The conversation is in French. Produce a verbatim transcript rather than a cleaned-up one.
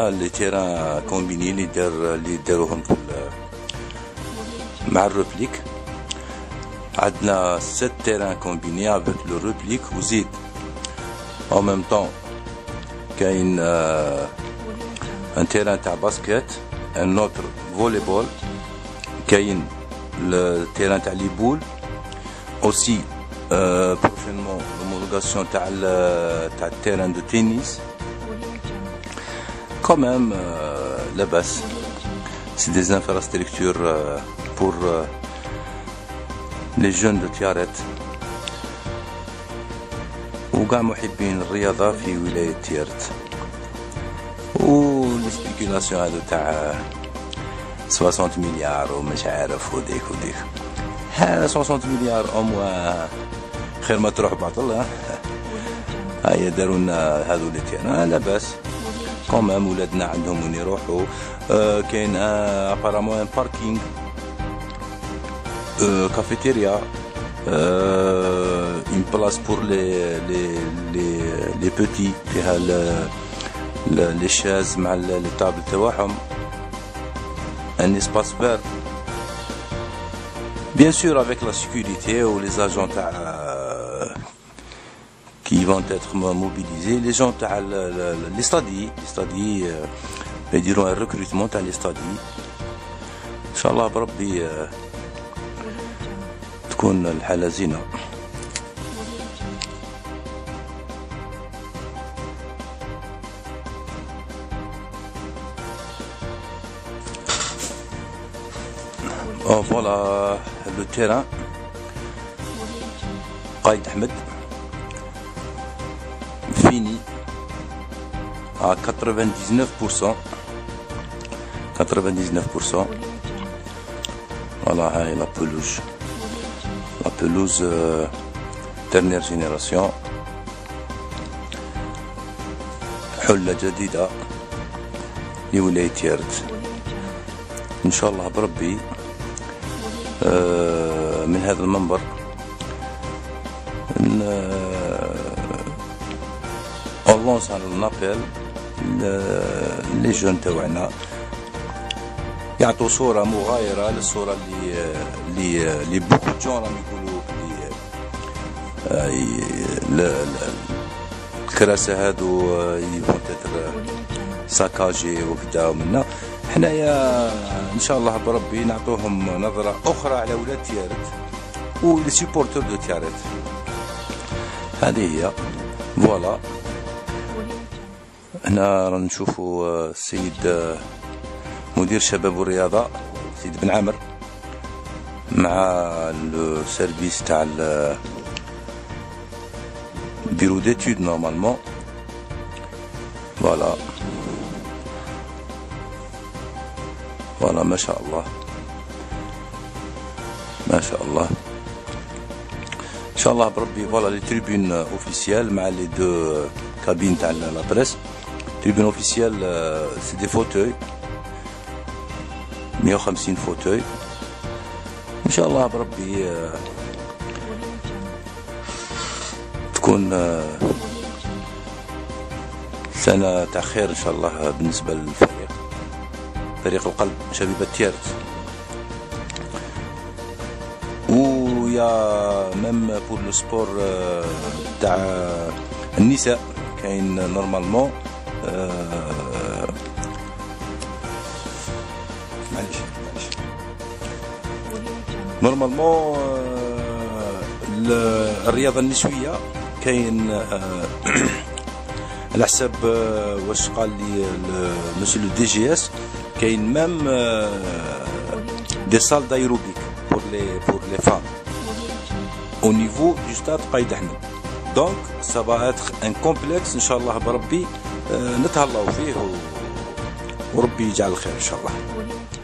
هنا لي تيران كومبيني اللي دار اللي داروهم في مع الروبليك. عندنا ست تيران كومبيني افيك لو روبليك، وزيد او ميم طون كاين ان تيران تاع باسكيت، ان اوتر فولي بول، كاين التيران تاع لي بول اوسي بروشينمون لومولوغاسيون تاع تاع التيران دو تنس quand même euh, là-bas. C'est des infrastructures euh, pour euh, les jeunes de Tiaret وكاع محبين الرياضة في ولاية تيارت. و السبيكولاسيون هذو تاع ستين مليار ومش عارف وديك وديك، ها ستين مليار او موا خير ما تروح بعض الله. هيا داروا لنا هذو اللي تيران لاباس كومام، ولادنا عندهم وين يروحوا. آه كاين آه ابارامون ان باركينغ، آه كافيتيريا، آه اون بلاص بور لي لي لي لي بوتي فيها لي شاز مع لي طابل تاعهم، ان اسباس فير بيان سور افيك لا سيكوريتي و لي اجون تاع qui vont être mobilisés, les gens تاع les stadiers les stadiers يديروا un recrutement تاع les stadiers. ان شاء الله بربي تكون الحالة زينة. Oh voilà le terrain قايد أحمد fini à quatre-vingt-dix-neuf pour cent. quatre-vingt-dix-neuf pour cent. Voilà, هاي la pelouse. La pelouse euh, dernière génération. حلة جديدة لولاية تيارت. إن شاء الله بربي آه من هذا المنبر on lance un appel لي جون تاعنا يعطوا صورة مغايرة للصورة اللي اللي اللي بوكو جون راهم يقولوا اللي الكراسة هادو يفون تتر ساكاجي وكدا ومنا. حنايا ان شاء الله بربي نعطوهم نظرة أخرى على ولاد تيارت و لي سيبورتور دو تيارت. هذه هي فوالا. هنا رانا نشوفوا السيد مدير شباب والرياضة سيد بن عامر مع السيرفيس تاع البيرو ديتود نورمالمون. فوالا فوالا ما شاء الله ما شاء الله ان شاء الله بربي. فوالا لي تريبون اوفيسيال مع لي دو كابين تاع لا بريس. tribune officielle, euh, c'est des fauteuils, مية وخمسين fauteuils. إن شاء الله بربي euh, تكون euh, سنة تاع خير إن شاء الله بالنسبة للفريق، فريق القلب شبيبة تيارت. ويا ميم بور لو سبور تاع النساء كاين نورمالمون معليش معليش نورمالمون الرياضة النسوية كاين على حساب واش قال لي مسيو لو دي جي اس كاين ميم دي سال دايروبيك بور لي بور لي فام au niveau du stade قايد أحمد. دونك ça va être un complexe ان شاء الله بربي نتهلاو فيه وربي يجعل الخير ان شاء الله.